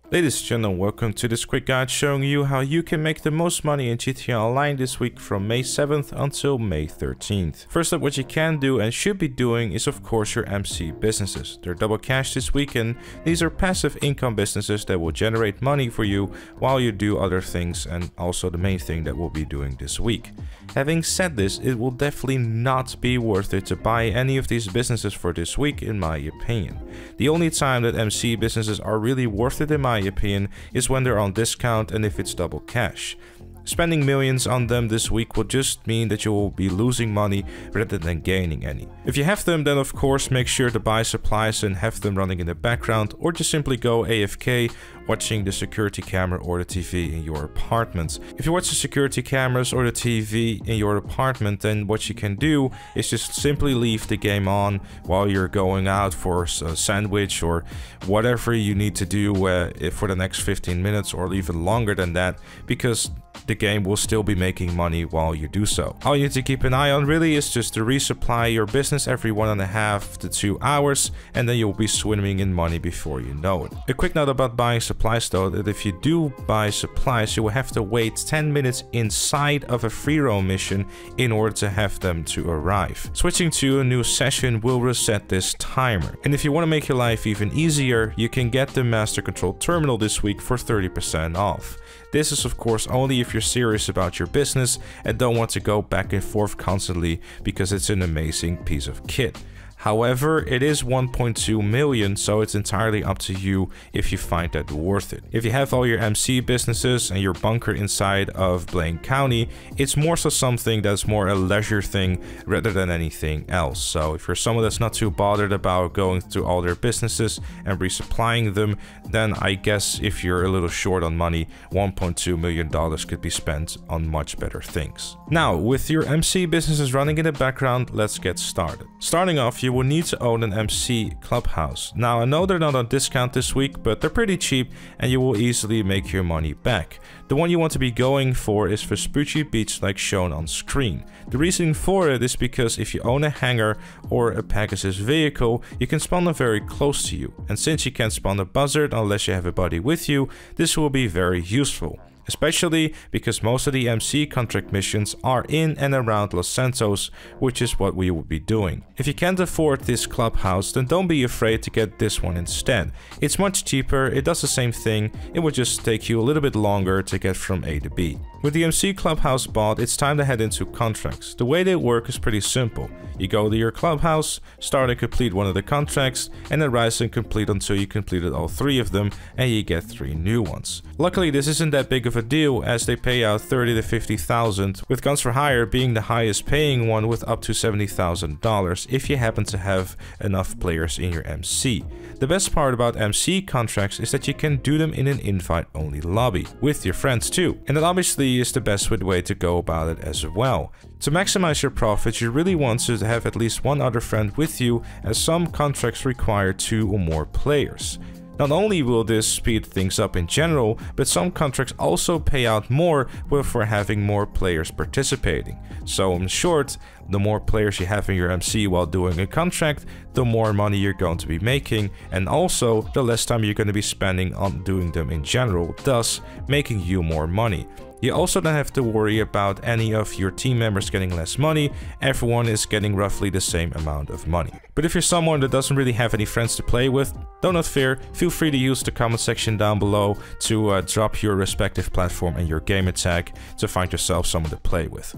Ladies and gentlemen, welcome to this quick guide showing you how you can make the most money in GTA Online this week from May 7th until May 13th. First up, what you can do and should be doing is of course your MC businesses. They're double cash this weekend. These are passive income businesses that will generate money for you while you do other things, and also the main thing that we'll be doing this week. Having said this, it will definitely not be worth it to buy any of these businesses for this week in my opinion. The only time that MC businesses are really worth it in my opinion is when they're on discount and if it's double cash. Spending millions on them this week will just mean that you will be losing money rather than gaining any. If you have them, then of course make sure to buy supplies and have them running in the background, or just simply go AFK watching the security camera or the TV in your apartment. If you watch the security cameras or the TV in your apartment, then what you can do is just simply leave the game on while you're going out for a sandwich or whatever you need to do for the next 15 minutes or even longer than that, because the game will still be making money while you do so. All you need to keep an eye on really is just to resupply your business every 1.5 to 2 hours, and then you'll be swimming in money before you know it. A quick note about buying supplies though, that if you do buy supplies, you will have to wait 10 minutes inside of a free roam mission in order to have them to arrive. Switching to a new session will reset this timer. And if you want to make your life even easier, you can get the Master Control Terminal this week for 30% off. This is of course only if you're serious about your business and don't want to go back and forth constantly, because it's an amazing piece of kit. However, it is 1.2 million, so it's entirely up to you if you find that worth it. If you have all your MC businesses and you're bunkered inside of Blaine County, it's more so something that's more a leisure thing rather than anything else. So if you're someone that's not too bothered about going through all their businesses and resupplying them, then I guess if you're a little short on money, $1.2 million could be spent on much better things. Now, with your MC businesses running in the background, let's get started. Starting off, you will need to own an MC clubhouse. Now, I know they're not on discount this week, but they're pretty cheap and you will easily make your money back. The one you want to be going for is Vespucci Beach, like shown on screen. The reason for it is because if you own a hangar or a Pegasus vehicle, you can spawn them very close to you. And since you can't spawn a buzzard unless you have a buddy with you, this will be very useful. Especially because most of the MC contract missions are in and around Los Santos, which is what we will be doing. If you can't afford this clubhouse, then don't be afraid to get this one instead. It's much cheaper, it does the same thing, it will just take you a little bit longer to get from A to B. With the MC clubhouse bought, it's time to head into contracts. The way they work is pretty simple. You go to your clubhouse, start and complete one of the contracts, and then rise and complete until you completed all 3 of them, and you get 3 new ones. Luckily, this isn't that big of a deal, as they pay out 30 to 50,000, with Guns for Hire being the highest paying one with up to $70,000 if you happen to have enough players in your MC. The best part about MC contracts is that you can do them in an invite-only lobby, with your friends too, and that obviously is the best way to go about it as well. To maximize your profits, you really want to have at least one other friend with you, as some contracts require 2 or more players. Not only will this speed things up in general, but some contracts also pay out more for having more players participating. So in short, the more players you have in your MC while doing a contract, the more money you're going to be making, and also the less time you're going to be spending on doing them in general, thus making you more money. You also don't have to worry about any of your team members getting less money. Everyone is getting roughly the same amount of money. But if you're someone that doesn't really have any friends to play with, do not fear, feel free to use the comment section down below to drop your respective platform and your gamer tag to find yourself someone to play with.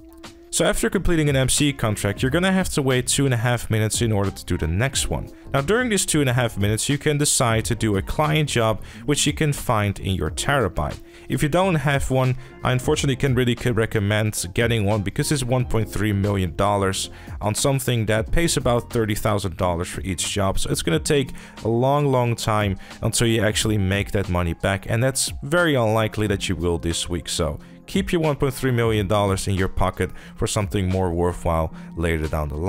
So after completing an MC contract, you're gonna have to wait 2.5 minutes in order to do the next one. Now during these 2.5 minutes, you can decide to do a client job, which you can find in your terabyte. If you don't have one, I unfortunately can't really recommend getting one, because it's $1.3 million on something that pays about $30,000 for each job. So it's gonna take a long time until you actually make that money back, and that's very unlikely that you will this week. So keep your $1.3 million in your pocket for something more worthwhile later down the line.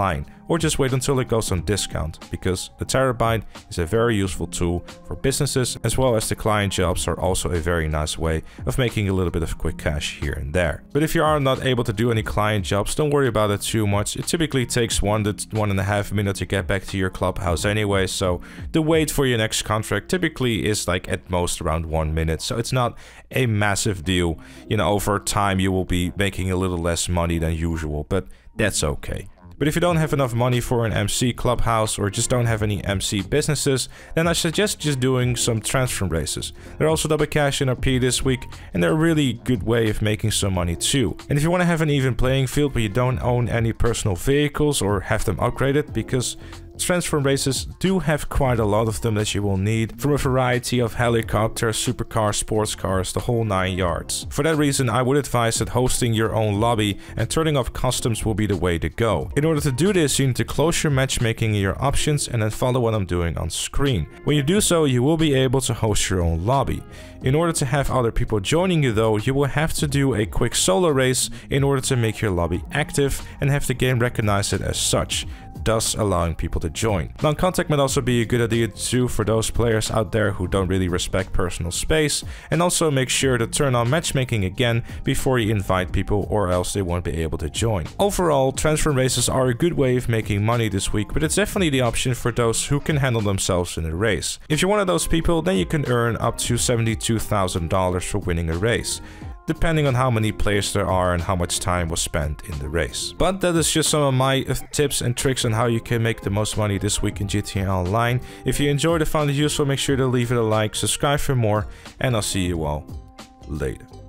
or just wait until it goes on discount, because the terabyte is a very useful tool for businesses, as well as the client jobs are also a very nice way of making a little bit of quick cash here and there. But if you are not able to do any client jobs, don't worry about it too much. It typically takes 1 to 1.5 minutes to get back to your clubhouse anyway, so the wait for your next contract typically is like at most around 1 minute, so it's not a massive deal. You know, over time you will be making a little less money than usual, but that's okay. But if you don't have enough money for an MC clubhouse or just don't have any MC businesses, then I suggest just doing some transfer races. They're also double cash in RP this week, and they're a really good way of making some money too. And if you want to have an even playing field but you don't own any personal vehicles or have them upgraded, because transfer races do have quite a lot of them that you will need, from a variety of helicopters, supercars, sports cars, the whole 9 yards. For that reason, I would advise that hosting your own lobby and turning off customs will be the way to go. In order to do this, you need to close your matchmaking and your options and then follow what I'm doing on screen. When you do so, you will be able to host your own lobby. In order to have other people joining you though, you will have to do a quick solo race in order to make your lobby active and have the game recognize it as such, thus allowing people to join. Non-contact might also be a good idea too for those players out there who don't really respect personal space, and also make sure to turn on matchmaking again before you invite people, or else they won't be able to join. Overall, transfer races are a good way of making money this week, but it's definitely the option for those who can handle themselves in a race. If you're one of those people, then you can earn up to $72,000 for winning a race, depending on how many players there are and how much time was spent in the race. But that is just some of my tips and tricks on how you can make the most money this week in GTA Online. If you enjoyed or found it useful, make sure to leave it a like, subscribe for more, and I'll see you all later.